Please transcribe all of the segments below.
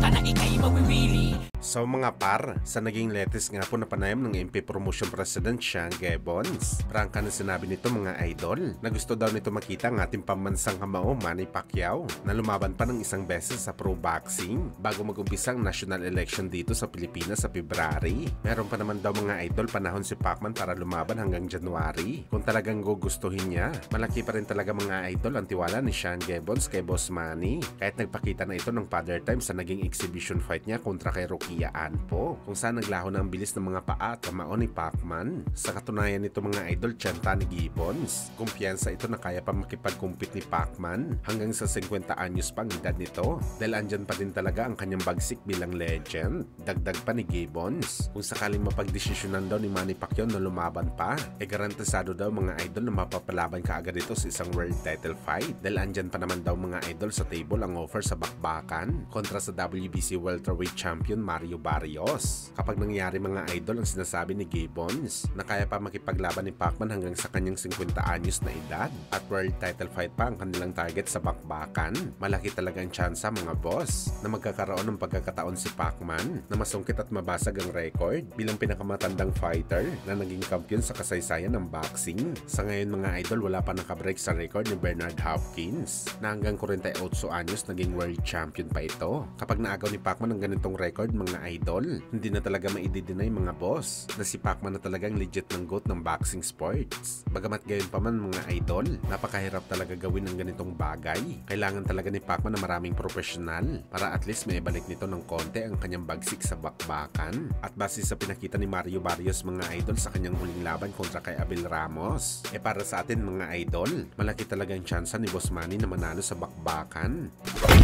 ka na ika'y mawiwili. So mga par, sa naging latest nga po na panayam ng MP Promotion President Sean Gibbons, prangka na sinabi nito mga idol na gusto daw nito makita ang ating pambansang kamao Manny Pacquiao na lumaban pa ng isang beses sa pro boxing bago mag-umpisa ang national election dito sa Pilipinas sa February. Meron pa naman daw mga idol panahon si Pacman para lumaban hanggang January. Kung talagang gugustuhin niya, malaki pa rin talaga mga idol ang tiwala ni Sean Gibbons kay Boss Manny. Kahit nagpakita na ito ng father time sa naging exhibition fight niya kontra kay Rocky po, kung saan naglaho na ang bilis ng mga paa at kamao ni Pacman. Sa katunayan nito mga idol, tiyanta ni Gibbons. Kumpiyansa ito na kaya pa makipag-compete ni Pacman hanggang sa 50 anyos pa ang edad nito dahil andyan pa din talaga ang kanyang bagsik bilang legend. Dagdag pa ni Gibbons, kung sakaling mapagdesisyonan daw ni Manny Pacquiao na lumaban pa, garantisado daw mga idol na mapapalaban kaagad ito sa isang world title fight dahil andyan pa naman daw mga idol sa table ang offer sa bakbakan kontra sa WBC welterweight champion Mario Barrios. Kapag nangyari mga idol ang sinasabi ni Gibbons na kaya pa makipaglaban ni Pacman hanggang sa kanyang 50 anyos na edad at world title fight pa ang kanilang target sa bakbakan, malaki talaga ang tsansa mga boss na magkakaroon ng pagkakataon si Pacman na masungkit at mabasag ang record bilang pinakamatandang fighter na naging kampiyon sa kasaysayan ng boxing. Sa ngayon mga idol, wala pa nakabreak sa record ni Bernard Hopkins na hanggang 48 anyos naging world champion pa ito. Kapag naagaw ni Pacman ang ganitong record mga idol, hindi na talaga maidideny mga boss na si Pacman na talagang legit ng GOAT ng boxing sports. Bagamat gayon pa man mga idol, napakahirap talaga gawin ang ganitong bagay. Kailangan talaga ni Pacman na maraming profesional para at least may ibalik nito ng konti ang kanyang bagsik sa bakbakan. At base sa pinakita ni Mario Barrios mga idol sa kanyang huling laban kontra kay Abel Ramos, para sa atin mga idol, malaki talaga ang tsansa ni Boss Manny na manalo sa bakbakan.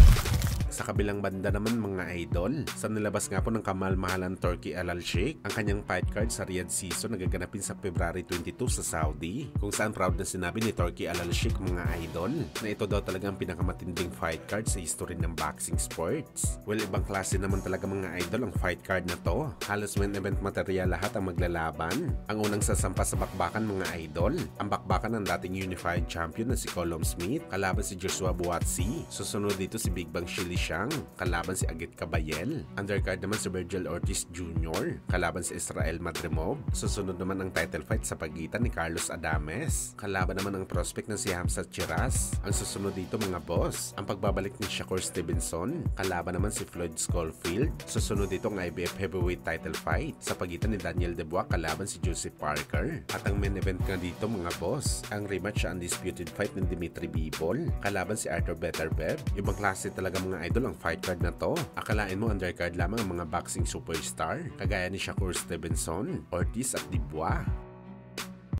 Sa kabilang banda naman mga idol, sa nilabas nga po ng kamalmahalan Turki Al Sheikh ang kanyang fight card sa Riyadh season na gaganapin sa February 22 sa Saudi, kung saan proud na sinabi ni Turki Al Sheikh mga idol na ito daw talaga ang pinakamatinding fight card sa history ng boxing sports. Well, ibang klase naman talaga mga idol ang fight card na to. Halos main event material lahat ang maglalaban. Ang unang sasampa sa bakbakan mga idol, ang bakbakan ng dating unified champion na si Colum Smith kalaban si Joshua Buatsi. Susunod dito si Big Bang Shili Siyang kalaban si Agit Kabayel. Undercard naman si Virgil Ortiz Jr. kalaban si Israel Madrimov. Susunod naman ang title fight sa pagitan ni Carlos Adames. Kalaban naman ang prospect na si Hamzat Chiraz. Ang susunod dito mga boss, ang pagbabalik ni Shakur Stevenson. Kalaban naman si Floyd Schofield. Susunod dito ang IBF heavyweight title fight sa pagitan ni Daniel Dubois kalaban si Joseph Parker. At ang main event nga dito mga boss, ang rematch sa undisputed fight ni Dimitri Bivol kalaban si Arthur Beterbiev. Ibang klase talaga mga idol ang fight card na to. Akalain mo undercard lamang ang mga boxing superstar kagaya ni Shakur Stevenson, Ortiz at Dubois.